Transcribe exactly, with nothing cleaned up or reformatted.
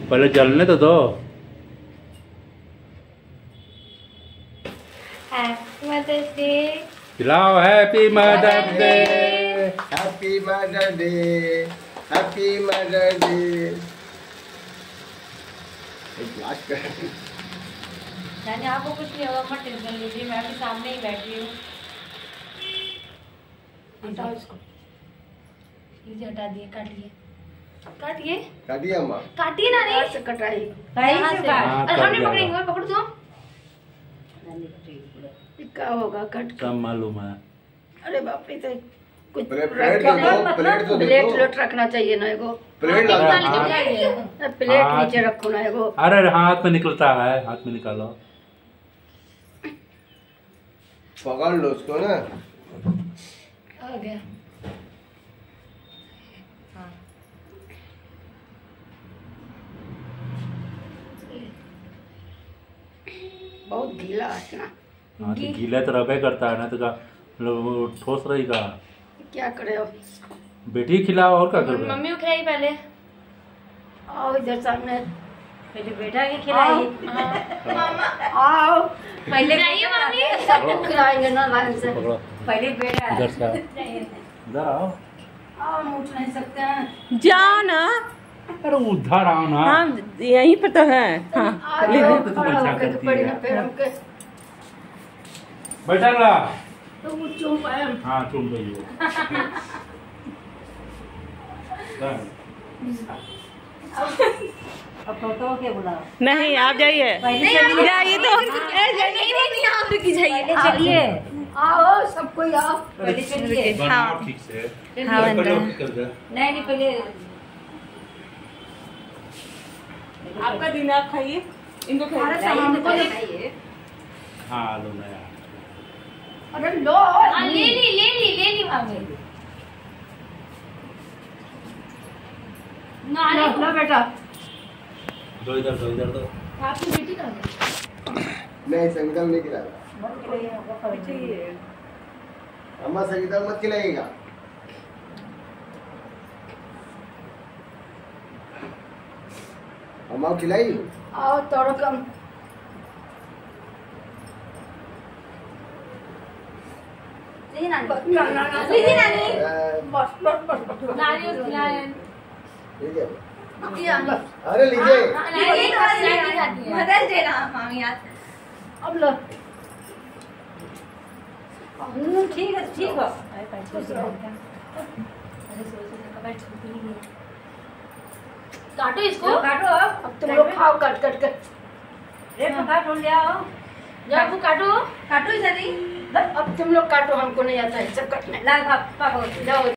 पहले जलने तो दो। Happy mother's day. खिलाओ happy mother's day. Happy mother's day, happy mother's day. यानी आपको कुछ नहीं होगा, मत टेंशन लीजिए, मैं आपके सामने ही बैठी हूँ। हटाओ इसको, लीजिए हटा दिए, काटिए काटिए काटिए अम्मा, काटिए ना, नहीं से कटाई यहाँ से काट। अरे हमने पकड़ेंगे, पकड़ दो। क्या होगा कट सब मालूम है। अरे बाप रे, तो कुछ प्लेट तो दो, प्लेट तो प्लेट दो। प्लेट रखना चाहिए ना, एगो प्लेट प्लेट नीचे रखो ना एगो। अरे हाथ में निकलता है, हाथ में निकालो। पकड़ लो उसको ना। आ गया। हाँ। बहुत गीला है ना। हाँ तो गीला तो रबे करता है ना, तो का मतलब ठोस रहेगा। क्या करे अब, बेटी खिलाओ और क्या करोगे? मम्मी को खिलाई पहले। आओ इधर सामने, पहले बेटा के खिलाई। आओ पहले खिलाइए मम्मी, सबको खिलाएंगे ना लाइन से। पकड़ो पहले बेटा इधर से, इधर आओ। आओ, हम उठ नहीं सकते हैं। जाओ ना। अरे उधर आओ ना। हाँ यहीं पर तो है। हाँ आओ, तो तुम अच्छा करती है। बैठा ला। तो वो चुप है। हाँ चुप गई हो। अब तो क्या बुलाओ? नहीं आप जाइए, जाइए तो जाइए, चलिए आओ, सब कोई आओ, पहले चलिए। बनाओ ठीक से। हाँ, पहले बनता है। रोटी कर दे। नहीं नहीं, पहले आपका दिन आप खाइए, इनको खाइए। हाँ लो नया। अरे लो, हाँ, ले ली ले ली ले ली मामी। ना लो बेटा, दो इधर, दो इधर दो। आपकी बेटी कहाँ गई? नहीं संगीता नहीं खिलाएगा अम्मा, संगीता मत खिलाएगा। अम्मा खिलाई। आओ थोड़ा कम। लीजिए नानी, लीजिए नानी, बस बस बस बस नानी उस खिलाए। लीजिए। बस अरे लीजिए। मदद देना मामी यार। अब लो। ठीक है ठीक है। काटो इसको, काटो। अब अब तुम लोग खाओ, कट कट कट। एक काटो, ले आओ, जाओ वो काटो, काटो जल्दी। अब तुम लोग काटो, हमको नहीं आता है सब कटने। ला पापा जाओ।